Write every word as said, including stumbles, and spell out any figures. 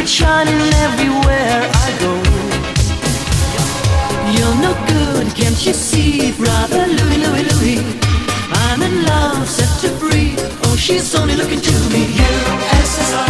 light shining everywhere I go. You're no good, can't you see, brother Louie, Louie, Louie? I'm in love, set to free. Oh, she's only looking to me. U S S R